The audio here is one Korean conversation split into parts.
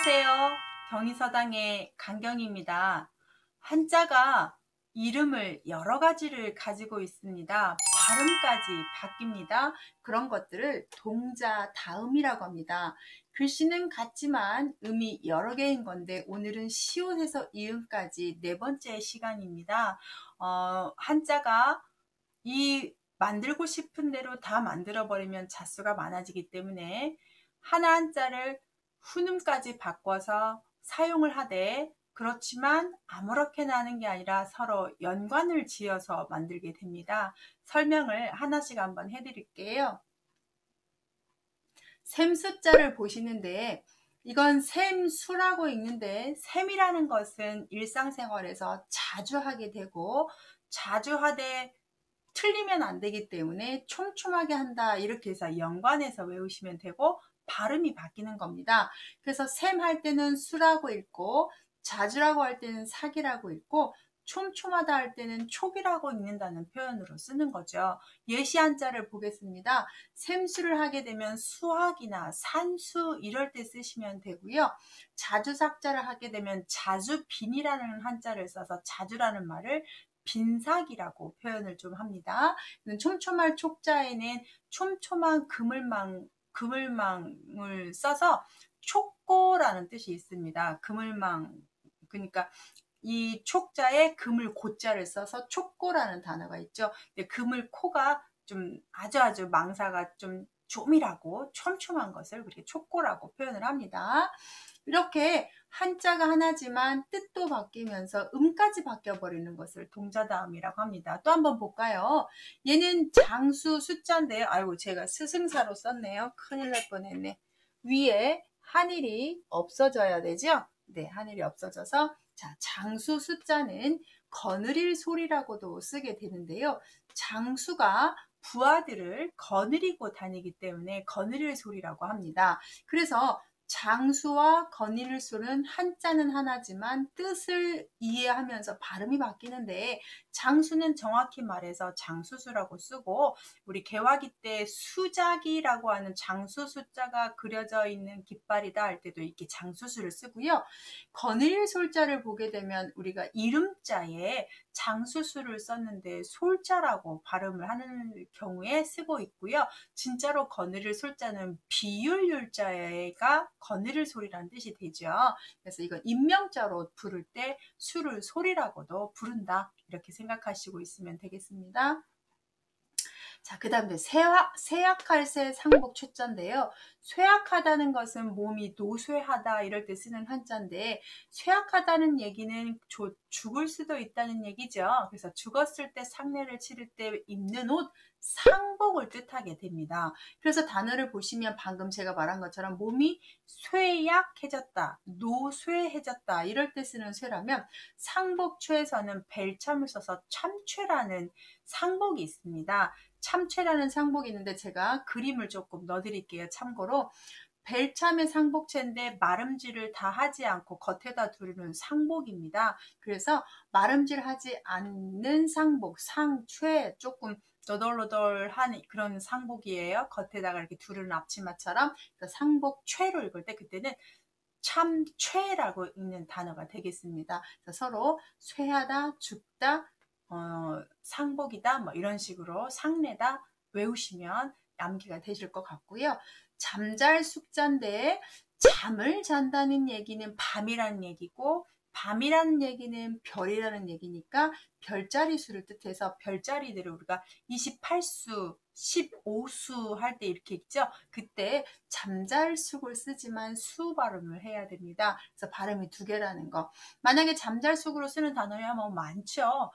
안녕하세요. 경희서당의 강경입니다. 한자가 이름을 여러 가지를 가지고 있습니다. 발음까지 바뀝니다. 그런 것들을 동자 다음이라고 합니다. 글씨는 같지만 음이 여러 개인 건데 오늘은 시옷에서 이음까지 네 번째 시간입니다. 한자가 만들고 싶은 대로 다 만들어버리면 자수가 많아지기 때문에 하나 한자를 훈음까지 바꿔서 사용을 하되, 그렇지만 아무렇게나 하는 게 아니라 서로 연관을 지어서 만들게 됩니다. 설명을 하나씩 한번 해드릴게요. 샘수자를 보시는데 이건 샘수라고 읽는데, 샘이라는 것은 일상생활에서 자주 하게 되고 자주 하되 틀리면 안 되기 때문에 촘촘하게 한다, 이렇게 해서 연관해서 외우시면 되고 발음이 바뀌는 겁니다. 그래서 샘 할 때는 수라고 읽고, 자주라고 할 때는 사기라고 읽고, 촘촘하다 할 때는 촉이라고 읽는다는 표현으로 쓰는 거죠. 예시 한자를 보겠습니다. 샘수를 하게 되면 수학이나 산수 이럴 때 쓰시면 되고요. 자주삭자를 하게 되면 자주빈이라는 한자를 써서 자주라는 말을 빈삭이라고 표현을 좀 합니다. 촘촘할 촉자에는 촘촘한 그물망을 써서 촉고라는 뜻이 있습니다. 그물망, 그러니까 이 촉자에 그물 고자를 써서 촉고라는 단어가 있죠. 근데 그물 코가 좀 아주 망사가 좀 조밀하고 촘촘한 것을 그렇게 촉고라고 표현을 합니다. 이렇게 한자가 하나지만 뜻도 바뀌면서 음까지 바뀌어버리는 것을 동자다음이라고 합니다. 또 한번 볼까요? 얘는 장수 숫자인데요. 아이고, 제가 스승사로 썼네요. 큰일 날 뻔했네. 위에 한일이 없어져야 되죠? 네, 한일이 없어져서, 자, 장수 숫자는 거느릴 소리라고도 쓰게 되는데요. 장수가 부하들을 거느리고 다니기 때문에 거느릴 소리라고 합니다. 그래서 장수와 거느릴 소는 한자는 하나지만 뜻을 이해하면서 발음이 바뀌는데, 장수는 정확히 말해서 장수수라고 쓰고, 우리 개화기 때 수작이라고 하는 장수 숫자가 그려져 있는 깃발이다 할 때도 이렇게 장수수를 쓰고요. 거느릴 솔자를 보게 되면 우리가 이름자에 장수수를 썼는데 솔자라고 발음을 하는 경우에 쓰고 있고요. 진짜로 거느릴 솔자는 비율율자가 거느릴 소리라는 뜻이 되죠. 그래서 이건 인명자로 부를 때 수를 소리라고도 부른다, 이렇게 생각하시고 있으면 되겠습니다. 자, 그 다음에 쇠약할 새 상복 초자인데요. 쇠약하다는 것은 몸이 노쇠하다 이럴 때 쓰는 한자인데, 쇠약하다는 얘기는 죽을 수도 있다는 얘기죠. 그래서 죽었을 때 상례를 치를 때 입는 옷, 상복을 뜻하게 됩니다. 그래서 단어를 보시면 방금 제가 말한 것처럼 몸이 쇠약해졌다, 노쇠해졌다 이럴 때 쓰는 쇠라면, 상복초에서는 벨참을 써서 참최라는 상복이 있습니다. 참최라는 상복이 있는데 제가 그림을 조금 넣어드릴게요. 참고로 벨참의 상복체인데 마름질을 다 하지 않고 겉에다 두르는 상복입니다. 그래서 마름질 하지 않는 상복, 상최, 조금 너덜너덜한 그런 상복이에요. 겉에다가 이렇게 두르는 앞치마처럼. 상복최로 읽을 때 그때는 참최라고 읽는 단어가 되겠습니다. 서로 쇠하다, 죽다, 상복이다, 뭐 이런 식으로 상례다 외우시면 암기가 되실 것 같고요. 잠잘 숙자인데, 잠을 잔다는 얘기는 밤이라는 얘기고, 밤이라는 얘기는 별이라는 얘기니까 별자리 수를 뜻해서 별자리들을 우리가 28수, 15수 할 때 이렇게 있죠. 그때 잠잘 숙을 쓰지만 수 발음을 해야 됩니다. 그래서 발음이 두 개라는 거. 만약에 잠잘 숙으로 쓰는 단어야 뭐 많죠.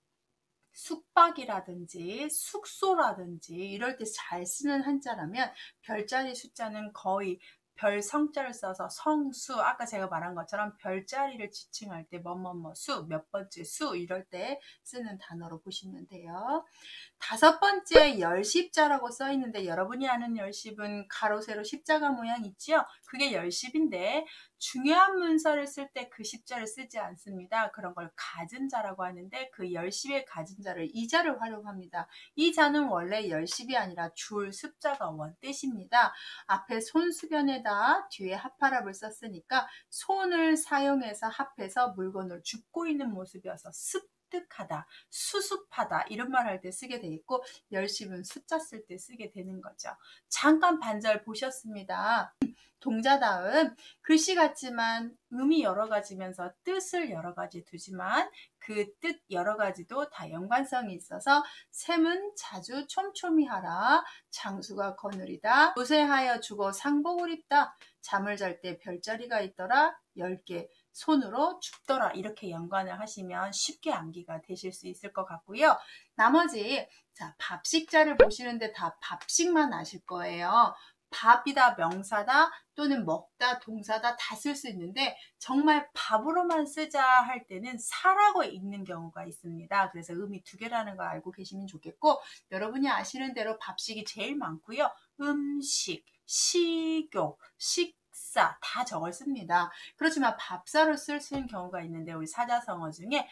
숙박이라든지 숙소라든지 이럴 때 잘 쓰는 한자라면, 별자리 숫자는 거의 별 성자를 써서 성수, 아까 제가 말한 것처럼 별자리를 지칭할 때 뭐뭐뭐 수, 몇 번째 수 이럴 때 쓰는 단어로 보시면 돼요. 다섯 번째 열십자라고 써 있는데, 여러분이 아는 열십은 가로 세로 십자가 모양 있죠? 그게 열십인데, 중요한 문서를 쓸 때 그 십자를 쓰지 않습니다. 그런 걸 갖은 자라고 하는데 그 열십의 갖은 자를 이 자를 활용합니다. 이 자는 원래 열십이 아니라 줄, 습자가 원뜻입니다. 앞에 손수변에다 뒤에 합하랍을 썼으니까 손을 사용해서 합해서 물건을 줍고 있는 모습이어서 습득하다, 수습하다 이런 말 할 때 쓰게 되겠고 열십은 숫자 쓸 때 쓰게 되는 거죠. 잠깐 반절 보셨습니다. 동자 다음 글씨 같지만 음이 여러 가지면서 뜻을 여러 가지 두지만 그 뜻 여러 가지도 다 연관성이 있어서 샘은 자주 촘촘히 하라. 장수가 거느리다. 노새하여 주고 상복을 입다. 잠을 잘 때 별자리가 있더라. 10개 손으로 죽더라. 이렇게 연관을 하시면 쉽게 암기가 되실 수 있을 것 같고요. 나머지 자 밥식자를 보시는데 다 밥식만 아실 거예요. 밥이다 명사다 또는 먹다 동사다 다 쓸 수 있는데 정말 밥으로만 쓰자 할 때는 사라고 읽는 경우가 있습니다. 그래서 음이 두 개라는 거 알고 계시면 좋겠고 여러분이 아시는 대로 밥식이 제일 많고요. 음식, 식욕, 식사 다 저걸 씁니다. 그렇지만 밥사로 쓸 수 있는 경우가 있는데 우리 사자성어 중에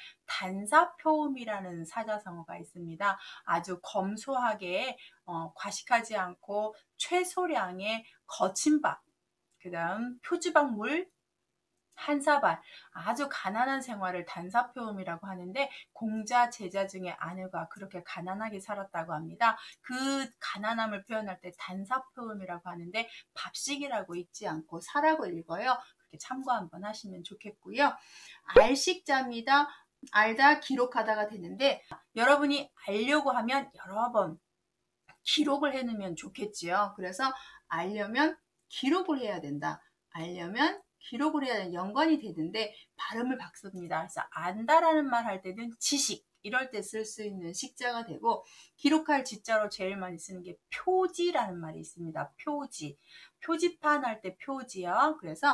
단사표음이라는 사자성어가 있습니다. 아주 검소하게 과식하지 않고 최소량의 거친 밥, 그 다음 표주박물 한 사발, 아주 가난한 생활을 단사표음이라고 하는데 공자 제자 중에 아내가 그렇게 가난하게 살았다고 합니다. 그 가난함을 표현할 때 단사표음이라고 하는데 밥식이라고 읽지 않고 사라고 읽어요. 그렇게 참고 한번 하시면 좋겠고요. 알식자입니다. 알다 기록하다가 되는데 여러분이 알려고 하면 여러 번 기록을 해놓으면 좋겠지요. 그래서 알려면 기록을 해야 된다. 알려면 기록을 해야 되는 연관이 되는데 발음을 바꿉니다. 그래서 안다라는 말 할 때는 지식 이럴 때 쓸 수 있는 식자가 되고 기록할 지자로 제일 많이 쓰는 게 표지라는 말이 있습니다. 표지. 표지판 할 때 표지요. 그래서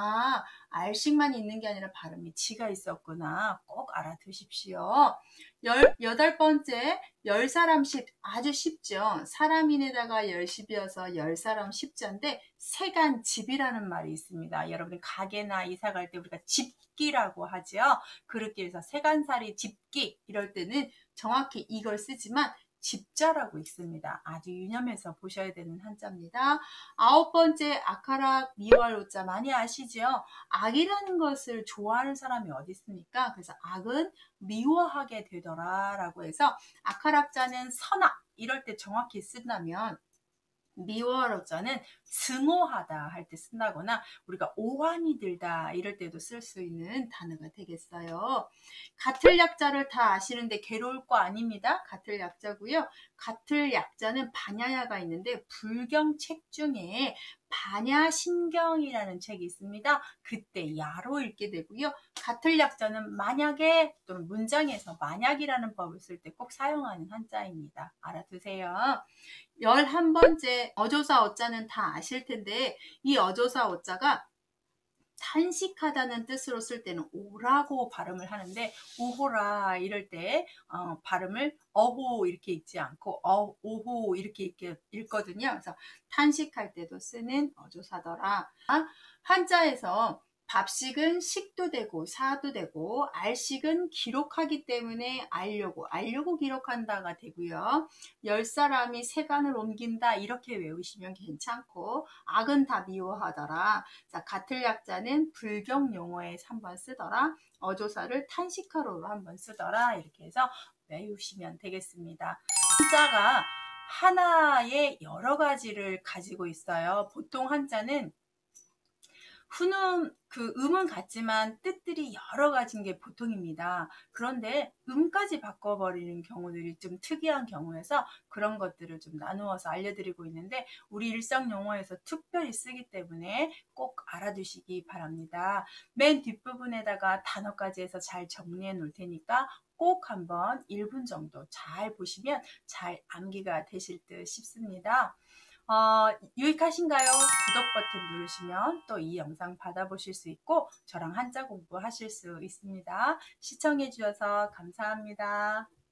알식만 있는 게 아니라 발음이 지가 있었구나. 꼭 알아두십시오. 18번째 열사람십 아주 쉽죠. 사람인에다가 열십이어서 열사람 십자인데 세간집이라는 말이 있습니다. 여러분이 가게나 이사 갈 때 우리가 집기라고 하죠. 그릇길에서 세간살이 집기 이럴 때는 정확히 이걸 쓰지만 집자라고 읽습니다. 아주 유념해서 보셔야 되는 한자입니다. 9번째 아카락 미월 오자 많이 아시죠? 악이라는 것을 좋아하는 사람이 어디 있습니까? 그래서 악은 미워하게 되더라 라고 해서 아카락자는 선악 이럴 때 정확히 쓴다면 미워로자는 증오하다 할 때 쓴다거나 우리가 오한이 들다 이럴 때도 쓸 수 있는 단어가 되겠어요. 같을 약자를 다 아시는데 괴로울 거 아닙니다. 같을 약자고요. 같을 약자는 반야야가 있는데 불경 책 중에 반야심경이라는 책이 있습니다. 그때 야로 읽게 되고요. 같을 약자는 만약에 또는 문장에서 만약이라는 법을 쓸 때 꼭 사용하는 한자입니다. 알아두세요. 11번째 어조사 어자는 다 아실 텐데 이 어조사 어자가 탄식하다는 뜻으로 쓸 때는 오라고 발음을 하는데 오호라 이럴 때 발음을 어호 이렇게 읽지 않고 오호 이렇게 읽거든요. 그래서 탄식할 때도 쓰는 어조사더라. 한자에서 밥식은 식도 되고 사도 되고 알식은 기록하기 때문에 알려고 기록한다가 되고요. 10사람이 세간을 옮긴다 이렇게 외우시면 괜찮고 악은 다 미워하더라. 자, 같을 약자는 불경 용어에 한번 쓰더라. 어조사를 탄식하로로 한번 쓰더라. 이렇게 해서 외우시면 되겠습니다. 한자가 하나의 여러 가지를 가지고 있어요. 보통 한자는 음은 같지만 뜻들이 여러 가지인 게 보통입니다. 그런데 음까지 바꿔버리는 경우들이 좀 특이한 경우여서 그런 것들을 좀 나누어서 알려드리고 있는데 우리 일상 용어에서 특별히 쓰기 때문에 꼭 알아두시기 바랍니다. 맨 뒷부분에다가 단어까지 해서 잘 정리해 놓을 테니까 꼭 한번 1분 정도 잘 보시면 잘 암기가 되실 듯 싶습니다. 유익하신가요? 구독 버튼 누르시면 또 이 영상 받아보실 수 있고 저랑 한자 공부하실 수 있습니다. 시청해 주셔서 감사합니다.